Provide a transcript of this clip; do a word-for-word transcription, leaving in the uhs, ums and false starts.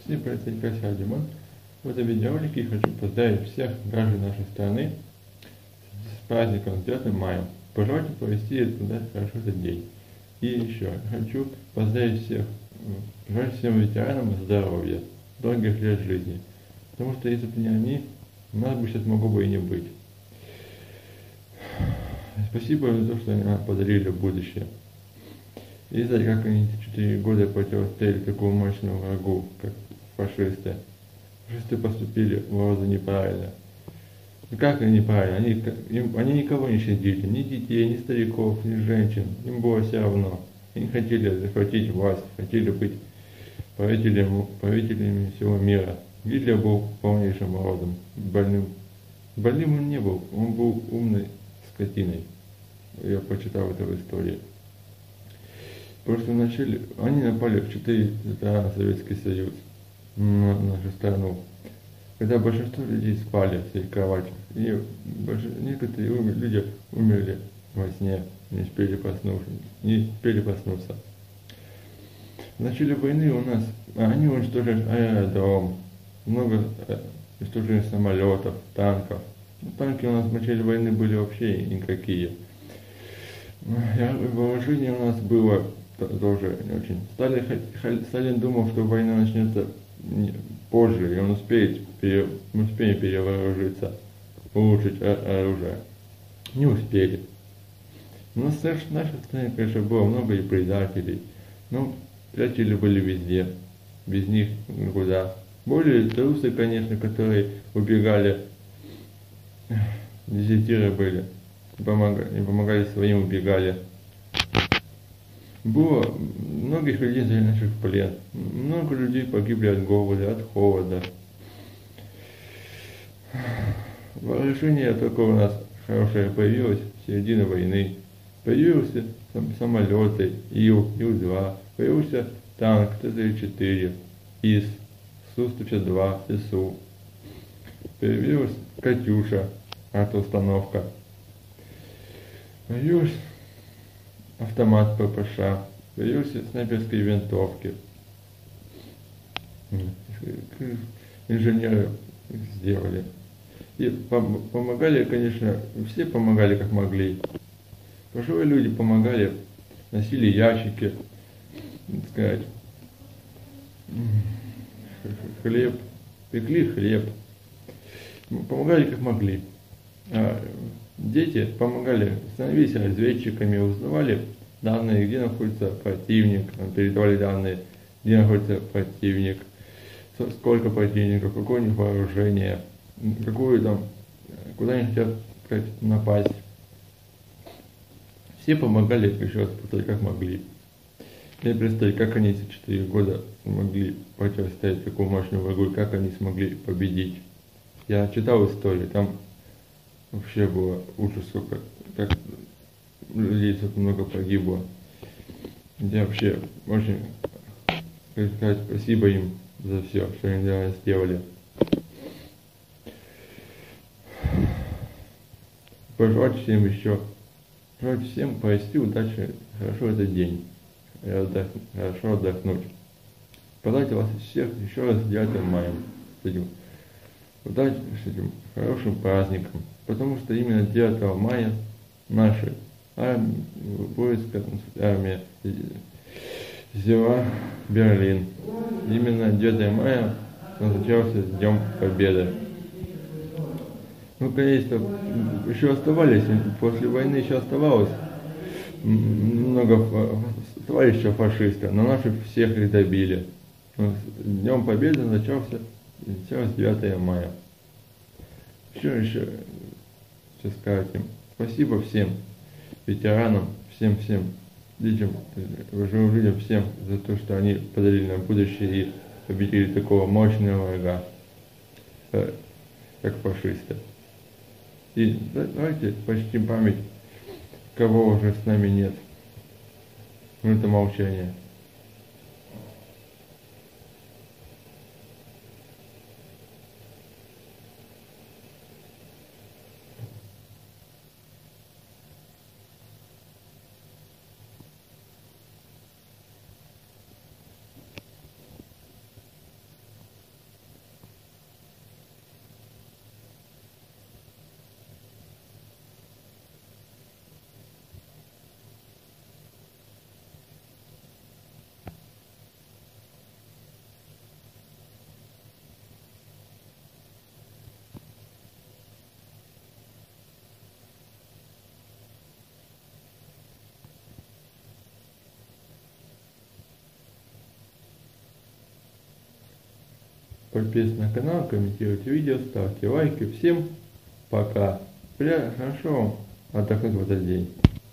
Всем привет, я Димон. В этом видеоролике я хочу поздравить всех граждан нашей страны с праздником девятого мая. Пожелать им провести туда хорошо этот день. И еще хочу поздравить всех, желать всем ветеранам здоровья, долгих лет жизни. Потому что если бы не они, у нас бы сейчас могло бы и не быть. Спасибо за то, что они нам подарили будущее. И знаете, как они четыре года противостояли такому мощному врагу, как фашисты. Фашисты поступили в роду неправильно. Ну как они неправильно? Они, им, они никого не щадили, ни детей, ни стариков, ни женщин. Им было все равно. Они хотели захватить власть, хотели быть правителями, правителями всего мира. Гитлер был полнейшим родом, больным. Больным он не был, он был умной скотиной. Я почитал это в истории. Просто начали, они напали в четыре страны Советский Союз, на нашу страну. Когда большинство людей спали в своих кроватях, и больш... некоторые умер... люди умерли во сне, не успели проснуться, не успели проснуться. В начале войны у нас, они уничтожили аэродром, много уничтожили самолетов, танков. Ну, танки у нас в начале войны были вообще никакие. Вооружение у нас было тоже не очень. Сталин, Сталин думал, что война начнется позже, и он успеет, пере, мы успеем перевооружиться, улучшить оружие. Не успели. У нас в нашей стране, конечно, было много и предателей, но предатели были везде, без них никуда. Были трусы, конечно, которые убегали, дезертиры были, помогали, не помогали своим, убегали. Было многих людей взяли в плен, много людей погибли от голода, от холода. Вооружение только у нас хорошее появилось в середине войны. Появился самолеты Ил, Ил-два, появился танк Т тридцать четыре, ИС, Су сто шестьдесят два, СУ. Появилась Катюша, автоустановка. Появилась автомат ППШ, появился снайперские винтовки. Инженеры сделали. И помогали, конечно, все помогали как могли. Пожилые люди помогали, носили ящики, так сказать, хлеб, пекли хлеб. Помогали как могли. А дети помогали, становились разведчиками, узнавали данные, где находится противник, передавали данные, где находится противник, сколько противников, какое у них вооружение, какую там, куда они хотят, сказать, напасть. Все помогали, еще раз повторю, как могли. Мне представить, как они эти четыре года смогли противостоять такому мощному врагу, и как они смогли победить. Я читал историю, там вообще было ужас, сколько, как людей столько много погибло. Я вообще очень, как сказать, спасибо им за все, что они для нас сделали. Пожелать всем еще, пожелать всем провести удачи, хорошо этот день, отдохнуть, хорошо отдохнуть. Поздравить вас всех еще раз с девятым мая, с этим, удачи, с этим хорошим праздником. Потому что именно девятого мая наши армии, войска, армия взяла Берлин. Именно девятого мая назначался Днем Победы. Ну, конечно, еще оставались, после войны еще оставалось много, оставались еще фашисты, но наши всех их добили. Днем Победы начался сейчас девятого мая. Еще, еще, что сказать им. Спасибо всем ветеранам, всем-всем людям, живым людям, всем за то, что они подарили нам будущее и победили такого мощного врага, как фашисты. И давайте почтим память, кого уже с нами нет. Ну, это молчание. Подписывайтесь на канал, комментируйте видео, ставьте лайки. Всем пока. Бля, хорошо вам отдохнуть в этот день.